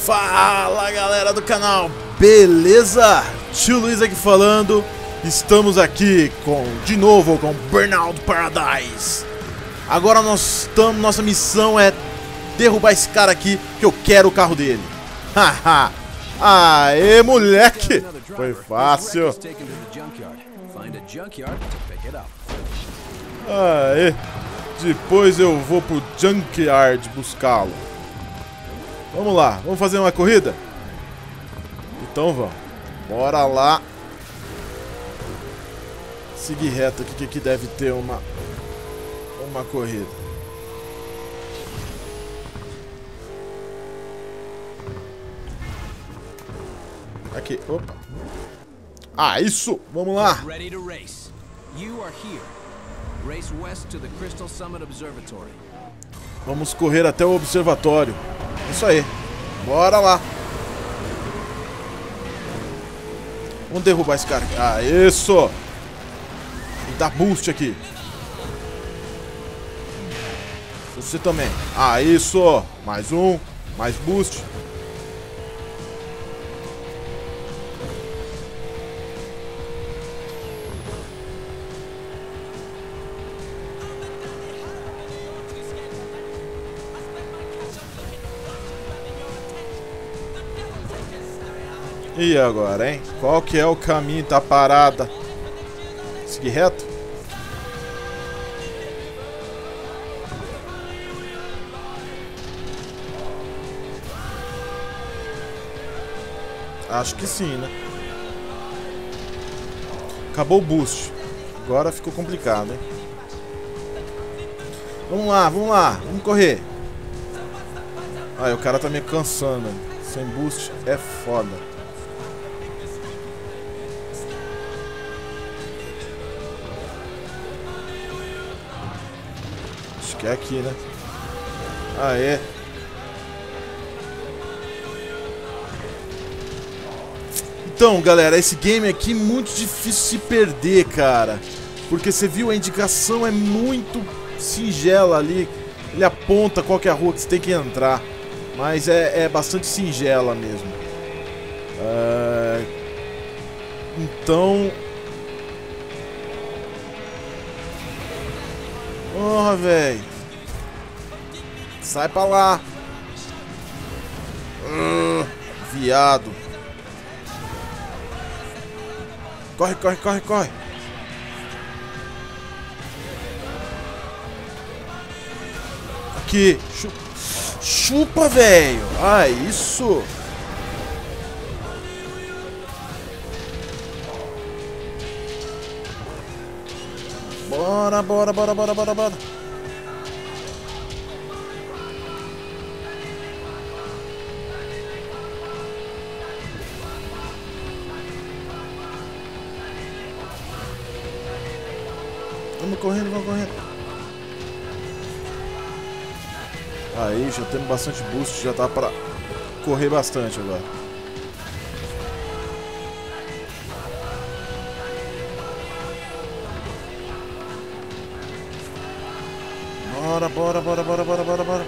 Fala galera do canal, beleza? Tio Luiz aqui falando. Estamos aqui de novo com Burnout Paradise. Agora nossa missão é derrubar esse cara aqui, que eu quero o carro dele. Haha. Aê, moleque! Foi fácil. Aê. Depois eu vou pro Junkyard buscá-lo. Vamos lá, vamos fazer uma corrida? Então vamos. Bora lá. Seguir reto aqui, que aqui deve ter uma corrida. Aqui, opa. Ah, isso! Vamos lá! Vamos correr até o observatório. Isso aí. Bora lá. Vamos derrubar esse cara aqui. Ah, isso! E dá boost aqui. Você também. Ah, isso! Mais um. Mais boost. E agora, hein? Qual que é o caminho da parada? Seguir reto? Acho que sim, né? Acabou o boost. Agora ficou complicado, hein? Vamos lá, vamos lá. Vamos correr. Ah, o cara tá me cansando. Sem boost é foda. Que é aqui, né? Ah, é. Então, galera, esse game aqui é muito difícil se perder, cara. Porque você viu, a indicação é muito singela ali. Ele aponta qual que é a rua que você tem que entrar. Mas é bastante singela mesmo. Então... Porra, velho. Sai pra lá. Viado. Corre, corre, corre, corre. Aqui. Chupa, velho. Ah, isso. Bora, bora, bora, bora, bora, bora. Vamos correndo, vamos correndo. Aí, já temos bastante boost, já tá pra correr bastante agora. Bora, bora, bora, bora, bora, bora, bora.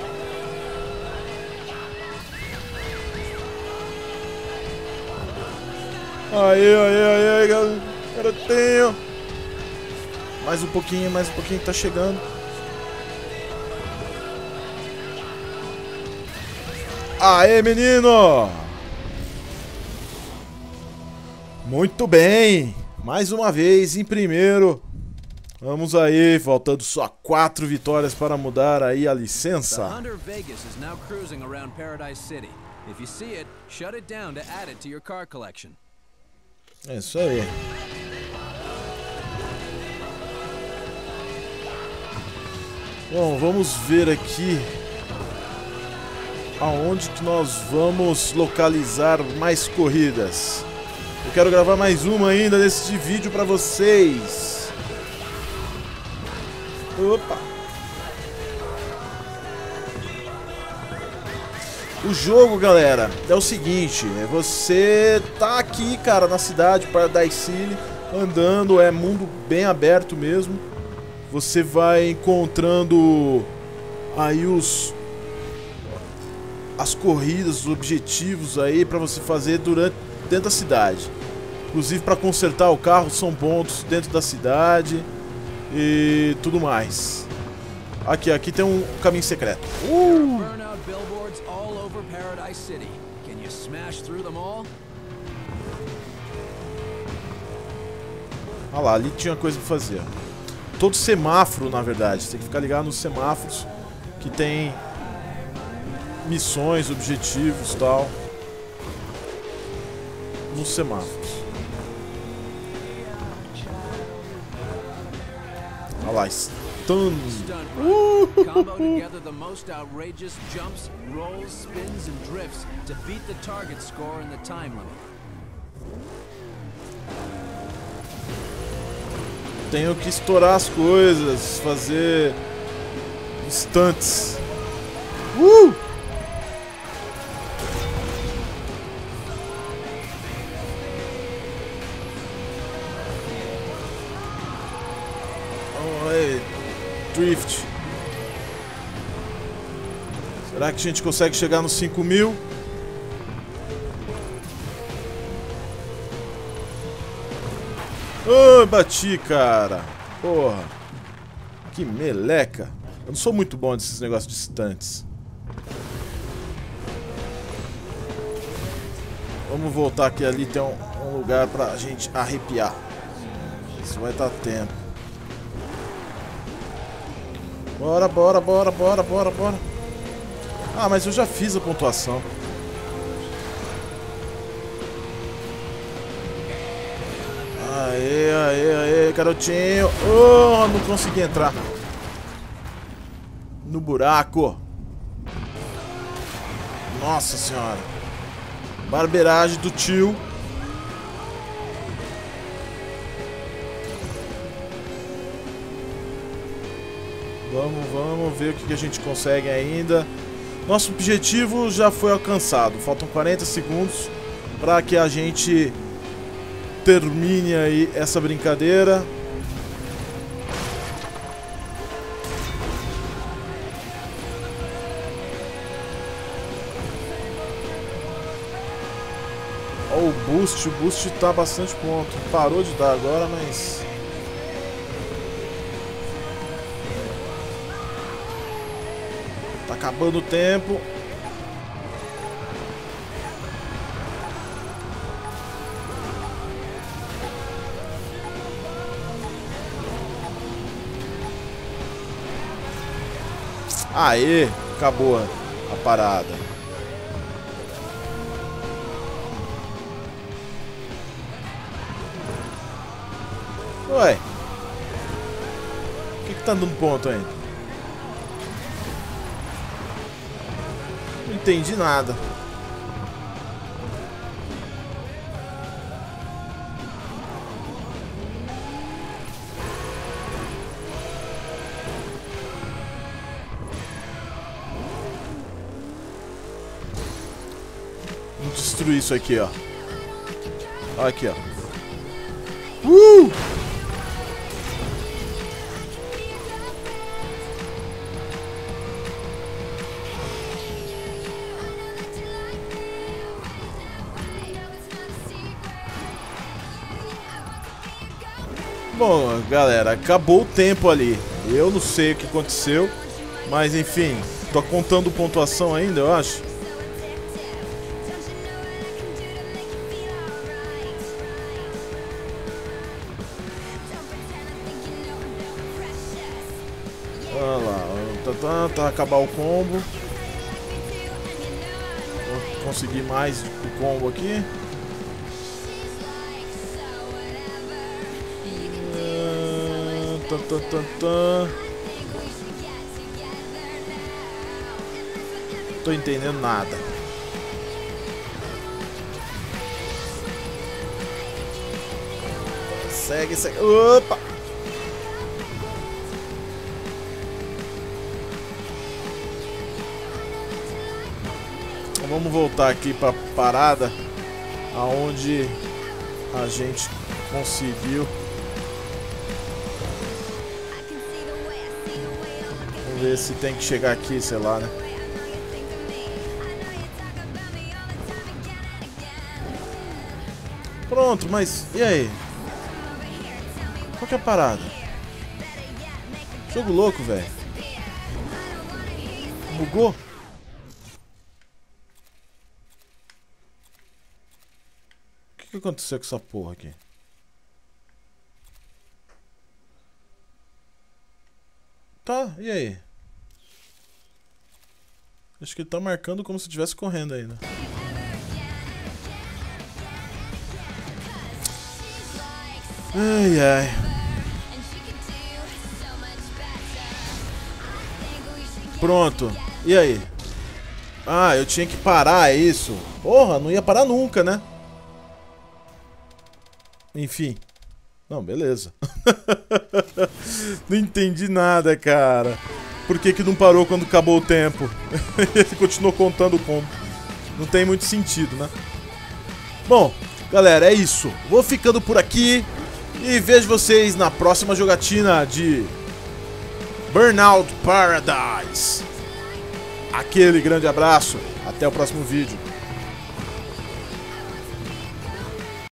Aí, aí, aí, garotinho. Mais um pouquinho, tá chegando. Aê, menino! Muito bem! Mais uma vez em primeiro. Vamos aí, faltando só 4 vitórias para mudar aí a licença. É isso aí. Bom, vamos ver aqui aonde que nós vamos localizar mais corridas. Eu quero gravar mais uma ainda nesse vídeo para vocês. Opa! O jogo, galera, é o seguinte: você tá aqui, cara, na cidade Paradise City, andando, é mundo bem aberto mesmo. Você vai encontrando aí as corridas, os objetivos aí pra você fazer dentro da cidade. Inclusive para consertar o carro são pontos dentro da cidade e tudo mais. Aqui tem um caminho secreto. Olha lá, ali tinha coisa pra fazer. Todo semáforo, na verdade. Você tem que ficar ligado nos semáforos que tem missões, objetivos e tal. Nos semáforos. Olha lá, stun. Combo together the most outrageous jumps, rolls, spins and drifts to beat the target score in the time limit. Tenho que estourar as coisas, fazer stunts. Drift. Será que a gente consegue chegar nos 5.000? Oh, bati, cara. Porra. Que meleca. Eu não sou muito bom desses negócios de stunts. Vamos voltar aqui, ali tem um lugar pra gente arrepiar. Isso vai dar tempo. Bora, bora, bora, bora, bora, bora. Ah, mas eu já fiz a pontuação. Aê, aê, aê, garotinho. Oh, não consegui entrar no buraco. Nossa senhora. Barbeiragem do tio. Vamos ver o que a gente consegue ainda. Nosso objetivo já foi alcançado. Faltam 40 segundos para que a gente termine aí essa brincadeira. Ó, o boost tá bastante ponto. Parou de dar agora, mas... tá acabando o tempo. Aê, acabou a parada. Ué, o que tá dando ponto ainda? Não entendi nada. Vamos destruir isso aqui, ó. Olha aqui, ó. Bom, galera, acabou o tempo ali. Eu não sei o que aconteceu, mas enfim, tô contando pontuação ainda, eu acho. Olha lá, tá acabar o combo. Vou conseguir mais o combo aqui. Tô entendendo nada. Segue, segue. Opa! Vamos voltar aqui pra parada aonde a gente conseguiu. Vamos ver se tem que chegar aqui, sei lá, né? Pronto, mas e aí? Qual que é a parada? Jogo louco, velho. Bugou? O que aconteceu com essa porra aqui? Tá, e aí? Acho que ele tá marcando como se estivesse correndo ainda. Ai, ai. Pronto. E aí? Ah, eu tinha que parar, é isso? Porra, não ia parar nunca, né? Enfim. Não, beleza. Não entendi nada, cara. Por que que não parou quando acabou o tempo? Ele continuou contando como. Não tem muito sentido, né? Bom, galera, é isso. Vou ficando por aqui e vejo vocês na próxima jogatina de Burnout Paradise. Aquele grande abraço. Até o próximo vídeo.